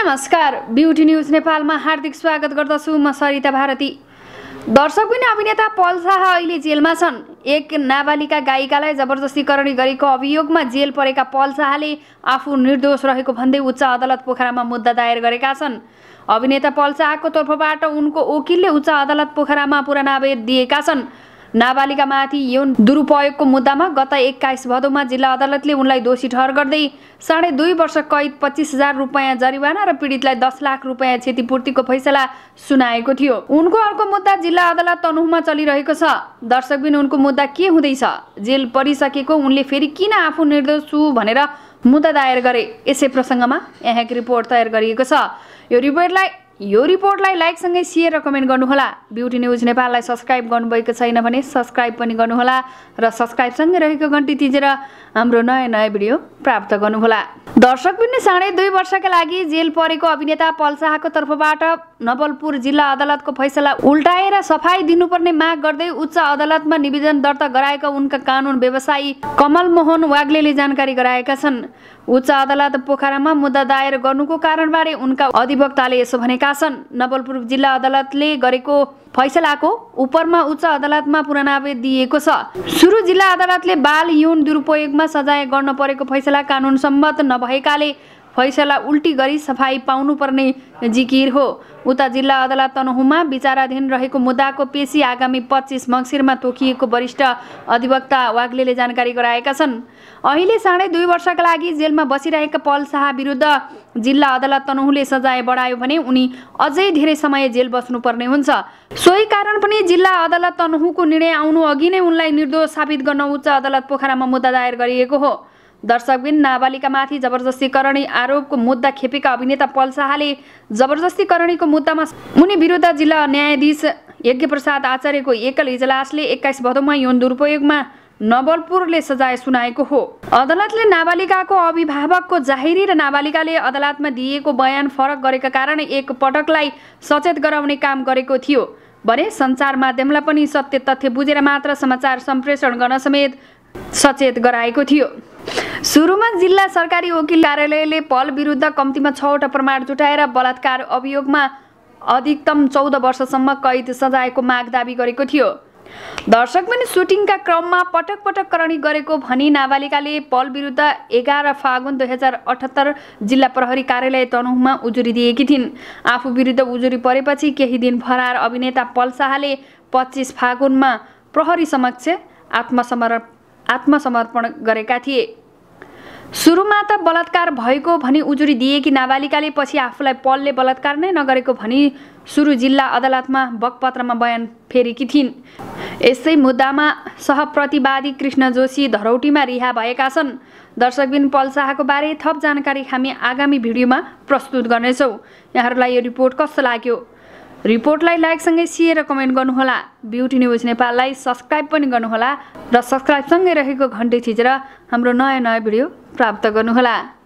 नमस्कार, beauty news नेपालमा हार्दिक स्वागत गर्दछु। म सरिता भारती। दर्शक पनि अभिनेता पल शाह अहिले जेलमा छन्। एक नाबालिका गायिकालाई जबरजस्ती करणी गरेको अभियोगमा जेल परेका पल शाहले आफू निर्दोष रहेको भन्दै उच्च अदालत पोखरामा मुद्दा दायर गरेका छन्। अभिनेता पल शाहको तर्फबाट उनको वकिलले उच्च अदालत पोखरामा पुरानावेद दिएका छन्। नाबालिकामाथि यौन दुरुपयोगको मुद्दामा गत 21 भदौमा जिल्ला अदालतले उनलाई दोषी ठहर गर्दै 2.5 वर्ष कैद, 25,000 रुपैयाँ जरिवाना र पीडितलाई 10 लाख रुपैयाँ क्षतिपूर्तिको फैसला सुनाएको थियो। उनको अर्को मुद्दा जिल्ला अदालत तनहुमा चलिरहेको छ। दर्शकबिन उनको मुद्दा के हुँदैछ? जेल परिसकेको उनले फेरि किन आफू निर्दोष छु भनेर मुद्दा दायर गरे? यसै प्रसङ्गमा यहाँ एक रिपोर्ट तयार गरिएको छ। यो रिपोर्टलाई लाइकसँगै शेयर र कमेन्ट गर्नुहोला। ब्युटी न्युज नेपाललाई सब्स्क्राइब गर्नुभएको छैन भने सब्स्क्राइब पनि गर्नुहोला र सब्स्क्राइबसँगै रहेको घन्टी थिचेर हाम्रो नयाँ भिडियो प्राप्त गर्नुहोला। दर्शक पनि 2.5 वर्षका लागि जेल परेको अभिनेता पल शाहको तर्फबाट नवलपुर जिल्ला अदालतको फैसला उल्टाएर सफाई दिनुपर्ने माग गर्दै उच्च अदालतमा निवेदन दर्ता गराएका उनका कानुन व्यवसायी कमल मोहन वाग्लेले जानकारी गराएका छन्। उच्च अदालत पोखरामा मुद्दा दायर गर्नुको कारणबारे उनका अधिवक्ताले यसो भनेका छन्। नवलपुर जिल्ला अदालतले गरेको फैसलाको उपरमा उच्च अदालतमा पुरानावेद दिएको छ। सुरु जिल्ला अदालतले बाल यौन दुरुपयोगमा सजाय गर्न परेको फैसला कानुन सम्मत नभएकाले फैसला उल्टी गरी सफाई पाउनुपर्ने जिकिर हो। उता जिल्ला अदालत तनहुमा विचाराधीन रहेको मुद्दाको पेशी आगामी 25 मङ्सिरमा तोकिएको वरिष्ठ अधिवक्ता वाग्लेले जानकारी गराएका छन्। अहिले 2.5 वर्षका लागि जेलमा बसिरहेका पल शाह विरुद्ध जिल्ला अदालत तनहुले सजाय बढायो भने उनी अझै धेरै समय जेल बस्नुपर्ने हुन्छ। सोही कारण पनि जिल्ला अदालत तनहुको निर्णय आउनु अघि नै उनलाई निर्दोष साबित गर्न उच्च अदालत पोखरामा मुद्दा दायर गरिएको हो। दर्शकबिन नाबालिकामाथि जबरजस्ती करणी आरोपको मुद्दा खेपेका अभिनेता पल शाहले जबरजस्ती करणीको मुद्दामा उनी विरुद्ध जिल्ला न्यायाधीश यज्ञप्रसाद आचार्यको एकल इजलासले 21 भदौमा यौन दुरुपयोगमा नवलपुरले सजाय सुनाएको हो। अदालतले नाबालिकाको अभिभावकको जाहेरी र नाबालिकाले अदालतमा दिएको बयान फरक गरेका कारण एक पटकलाई सचेत गराउने काम गरेको थियो भने सञ्चार माध्यमलाई पनि सत्य तथ्य बुझेर मात्र समाचार सम्प्रेषण गर्न समेत सचेत गराएको थियो। सुरुमा जिल्ला सरकारी वकिल कार्यालयले पल विरुद्ध कम्तीमा 6वटा प्रमाण जुटाएर बलात्कार अभियोगमा अधिकतम 14 वर्षसम्म कैद सजायको माग दाबी गरेको थियो। दर्शक पनि सुटिङका क्रममा पटक पटक करणी गरेको भनी नाबालिकाले पल विरुद्ध 11 फागुन 2078 जिल्ला प्रहरी कार्यालय तनहुमा उजुरी दिएकी थिइन्। आफू विरुद्ध उजुरी परेपछि केही दिन फरार अभिनेता पल शाहले 25 फागुनमा प्रहरी समक्ष आत्मसमर्पण गरेका थिए। सुरुमा त बलात्कार भएको भनी उजुरी दिएकी नाबालिकाले पछि आफूलाई पलले बलात्कार नै नगरेको भनी सुरु जिल्ला अदालतमा बकपत्रमा बयान फेरेकी थिइन्। यसै मुद्दामा सहप्रतिवादी कृष्ण जोशी धरौटीमा रिहा भएका छन्। दर्शकबिन पल शाहको बारे थप जानकारी हामी आगामी भिडियोमा प्रस्तुत गर्नेछौँ। यहाँहरूलाई यो रिपोर्ट कस्तो लाग्यो? रिपोर्टलाई लाइकसँगै शेयर र कमेन्ट गर्नुहोला। ब्युटी न्युज नेपाललाई सब्स्क्राइब पनि गर्नुहोला र सब्स्क्राइबसँगै रहेको घन्टी थिचेर हाम्रो नयाँ भिडियो प्राप्त गर्नुहोला।